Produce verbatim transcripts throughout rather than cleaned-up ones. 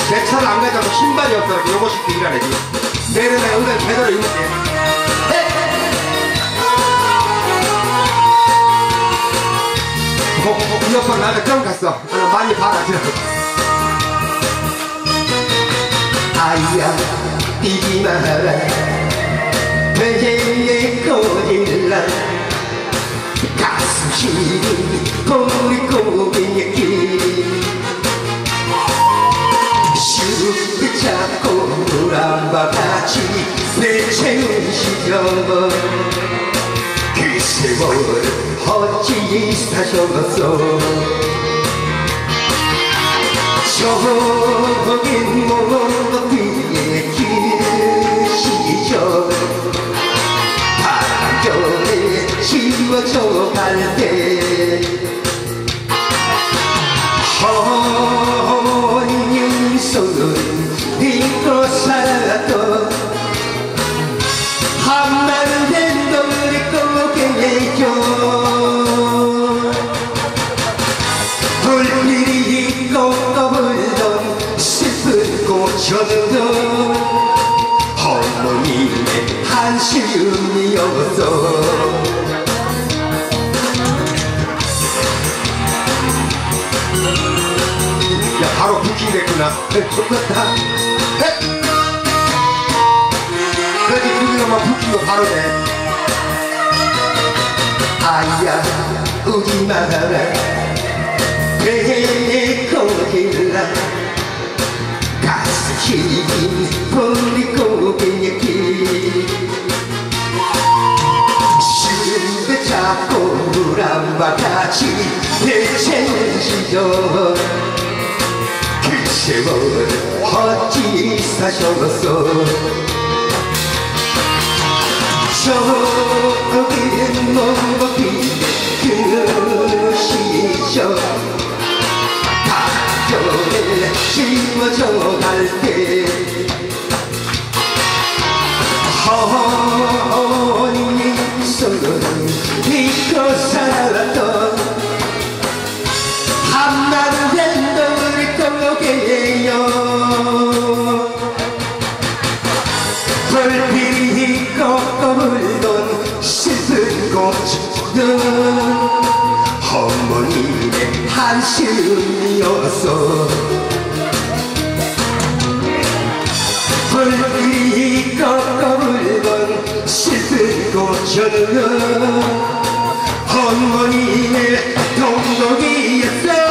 내 차를 안 가져고 신발이 없어서 요거 신고 일하네 지금. 내일은 내가 의견 제대로 입을게. 어, 어, 이 오빠 나한테 좀 갔어. 아, 많이 봐라 지금. 아이야 뛰지 마라 배경에 거질라 가슴 시린 꼬리 꼬리의 길 쉽게 잡고 물한바 같이 내채운 시절 그 세월 어찌 사셨어 저긴 못 뒤에 길 시절 바람결에 지워져 갈 때 허연 손은 믿고 살았던 한마디는 너를 꼬개요 불길이 있고 떠불던 슬픈 꽃처럼 어머님의 한시음이었어 야 바로 부킹 됐구나. 좋겠다. 그래도 부킹하면 부킹도 바로 돼. 아이야 우지 마라 배에 거질라 가슴 시린 뿌리고개의 길 쉽게 잡고 물한바 같이 내채운 시절 그 세월 어찌 사셨어 저긴 먼 길의 그 시절 바람결에 지워져 갈 때 허니 손은 믿고 살았던 한마디는 너를 꼬개요 불빛이 꺾어물던 슬픈 꽃처럼 어머님의 한시음이었어 불빛이 꺾어물던 슬픈 꽃처럼 어머님의 동록이었어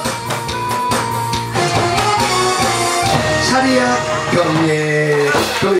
차리야 경례